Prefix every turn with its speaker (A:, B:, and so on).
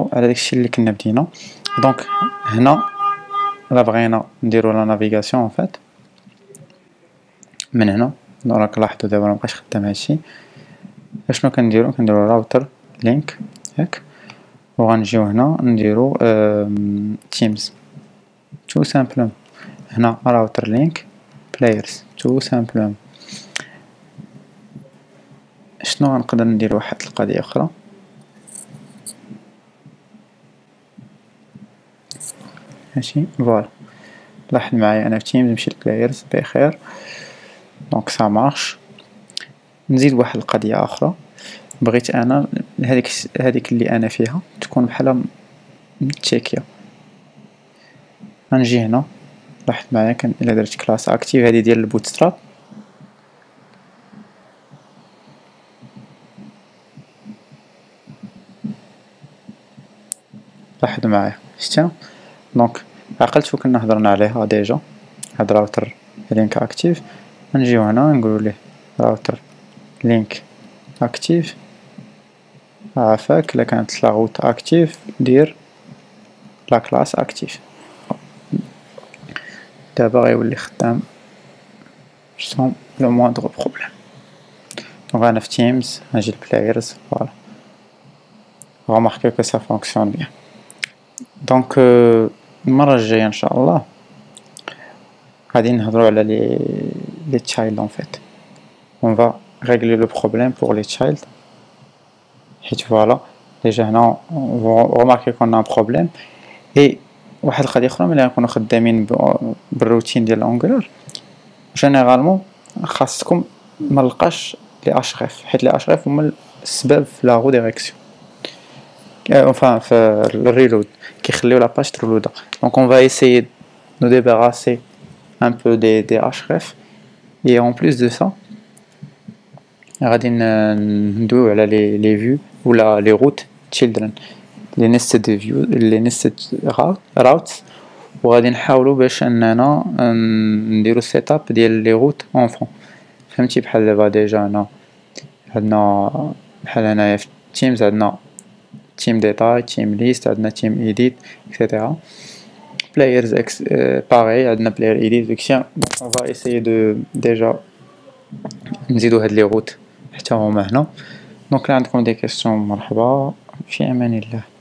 A: نرجعو على داكشي اللي كنا بدينا. دونك هنا الا بغينا نديرو لا نافيغاسيون فات من هنا، راك لاحظوا دابا مبقاش خدام هادشي. اشنو كنديرو؟ كنديرو راوتر لينك ياك، وغنجيو هنا نديرو تيمز تو سامبلوم. هنا راوتر لينك بلايرز تو سامبلوم. شنو غنقدر ندير؟ واحد القضيه اخرى، ماشي فوالا. لاحظ معايا انا في تيمز نمشي لبلايرز بخير، دونك سا مارش. نزيد واحد القضيه اخرى، بغيت انا هذيك اللي انا فيها تكون بحال تشيكيا. غنجي هنا، لاحظ معايا الا درت كلاس اكتيف هذه ديال البوتستراب، لاحظوا معايا شتينا. دونك عقلتو كنا هضرنا عليها ديجا هاد راوتر لينك اكتيف. غنجيو هنا نقولوا ليه راوتر لينك اكتيف، عافاك الا كانت لا روت اكتيف دير لا كلاس اكتيف. دابا غيولي خدام سون لو موندغ بروبليم. دونك انا في تيمز نجي لبلايرز فوالا، remarquez que ça fonctionne bien. دونك المره الجايه ان شاء الله غادي نهضروا على لي تشايلد en fait. on va régler le problème pour les child حيت فوالا ديجا هنا remarquez qu'on a un problème. et واحد القضيه اخرى، ملي غنكونوا خدامين بالروتين ديال انجولار جينيرالمون خاصكم ما نلقاش لي اشريف، حيت لي اشريف هما السبب في لا ريديريكسيون enfin في الريلود، كيخليو لا باج ترولودا. دونك on va essayer de nous débarrasser un peu des href. et en plus de ça غادي ندويو على لي فيو ولا لي روت children، لي نيستد فيو لي نيستد راوتس، وغادي نحاولوا باش اننا نديرو سيت اب ديال لي روت اونفون. فهمتي؟ بحال دابا ديجا هنا عندنا بحال هنايا في تيمز عندنا تيم ديتاي، تيم ليست، عندنا تيم ايديت اكسيتيرا. بلايرز باغي عندنا بلاير ايديت داكشي. دونك اون فا ايسايي دو ديجا نزيدو هاد لي روت حتى هما هنا. دونك لا عندكم دي كيسيون مرحبا، في امان الله.